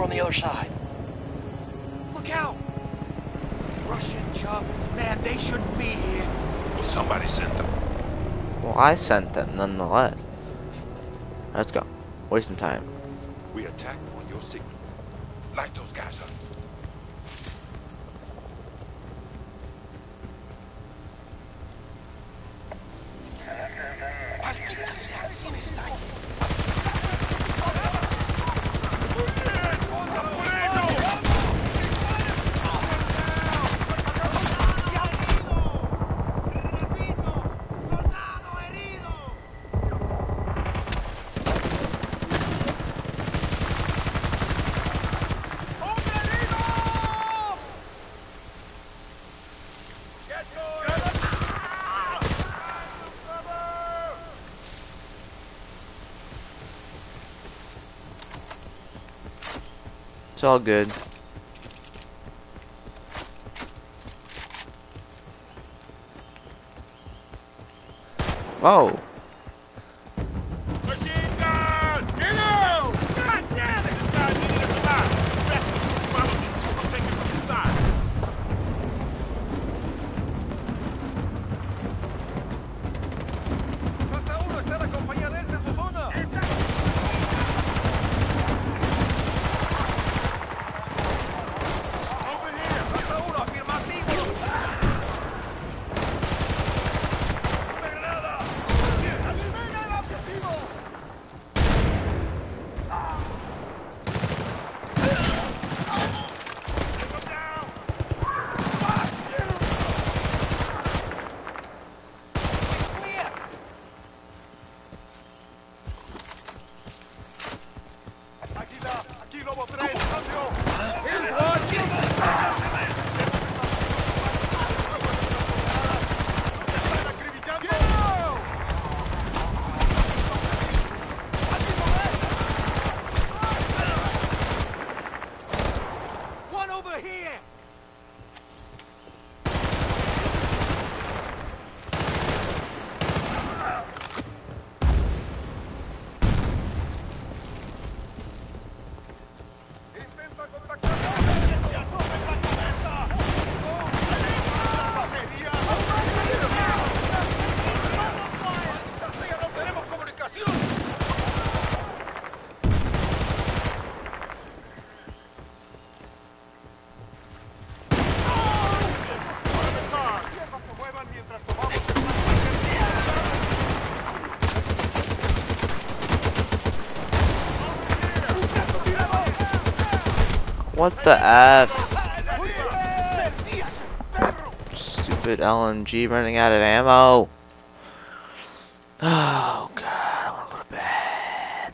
on the other side. Look out! Russian choppers, man, they shouldn't be here. Well, somebody sent them. Well, I sent them nonetheless. Let's go. Wasting time. We attack on your signal. Light those guys up. It's all good. Whoa. Machine gun! Get out! God damn it! This guy's eating us alive. Rescue, follow me. I'll take it from the side. ¡Falta uno! ¡Está la compañía de él en su zona! What the F? Stupid LMG running out of ammo. Oh god, I wanna go to bed.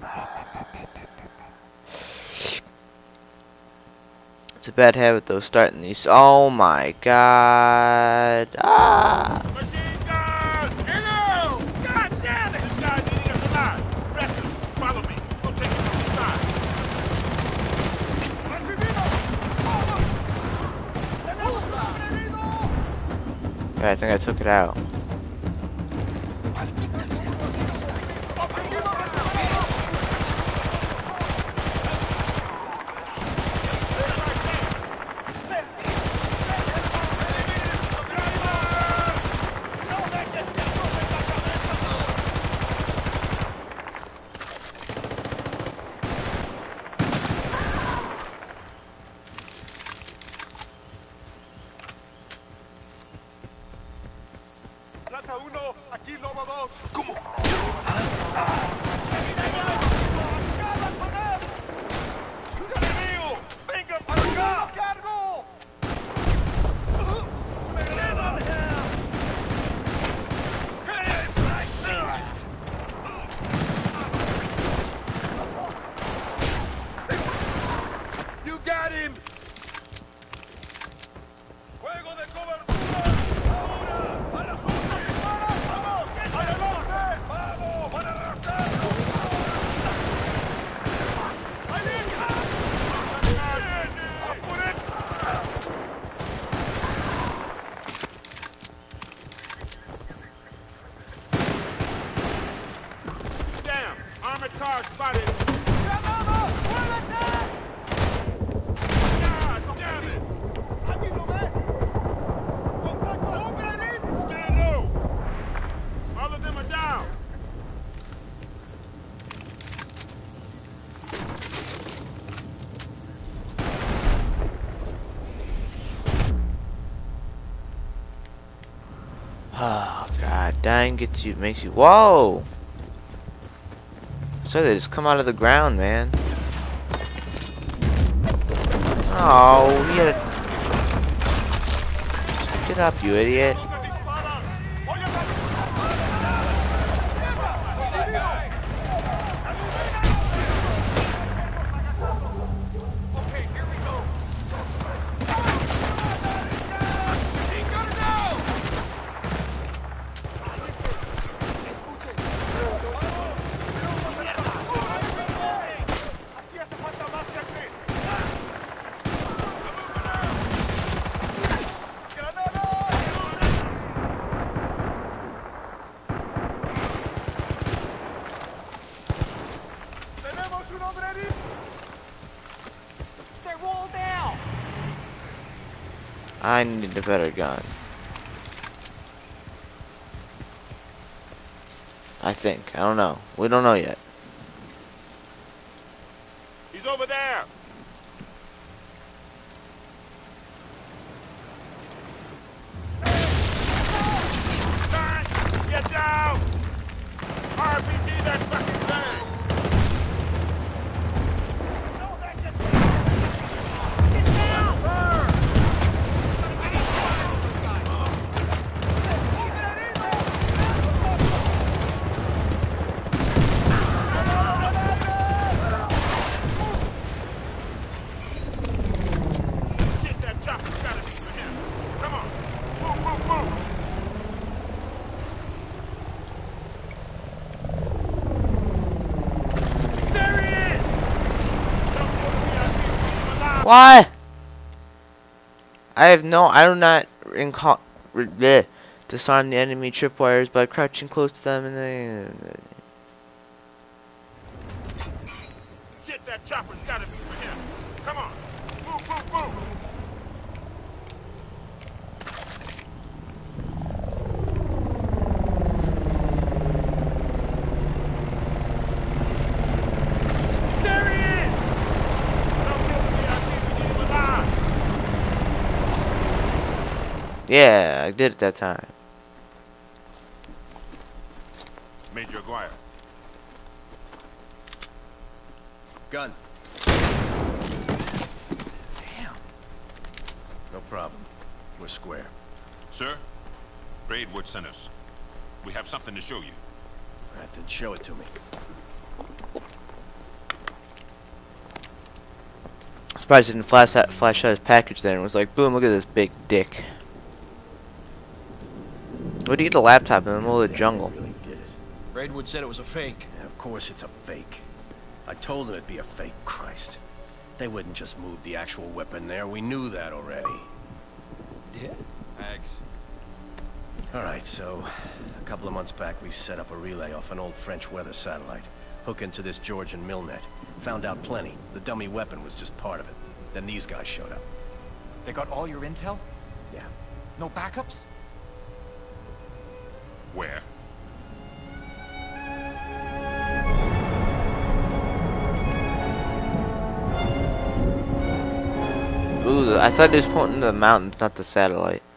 It's a bad habit though, starting these. Oh my god. Ah! Machine gun! Get out! God damn it! This guy's eating us alive. Rescue, follow me. I'll take it from the side. Yeah, I think I took it out. Plata 1, aquí Lobo 2. ¿Cómo? ¡Enemigo! ¡Vengan para acá! ¡Cargo! You got him! ¡Fuego de cobertura! ¡Ahora! ¡A la punta! ¡Vamos! ¡A la norte! ¡Vamos! ¡Van a arrasarlo! ¡Ahí viene! ¡A por él! Damn! Armored car spotted! ¡Llamado! ¡Muévete! down! Oh god, dying gets you, makes you. Whoa! So they just come out of the ground, man. Oh, you gotta get up, you idiot. I need a better gun. I think. I don't know. We don't know yet. He's over there! Get down! RPG that fucking thing! Shit, that chopper's gotta be for him. Come on, move, move, move! There he is! Don't kill me, I see him alive. Why? I do not disarm the enemy tripwires by crouching close to them and then. Shit, that chopper's gotta be for him. Come on, move, move, move! There he is! Don't kill me, I see him alive. Yeah, I did it that time. Major Aguirre. Gun. Damn. No problem. We're square. Sir, Braidwood sent us. We have something to show you. All right, then show it to me. I'm surprised he didn't flash out his package there and was like, boom, look at this big dick. Where do you get the laptop in the middle of the jungle? Really did it. Braidwood said it was a fake. Yeah, of course it's a fake. I told him it'd be a fake, Christ. They wouldn't just move the actual weapon there. We knew that already. Yeah? Thanks. All right, so a couple of months back, we set up a relay off an old French weather satellite. Hook into this Georgian millnet. Found out plenty. The dummy weapon was just part of it. Then these guys showed up. They got all your intel? Yeah. No backups? Where? Ooh, I thought he was pointing to the mountains, not the satellite.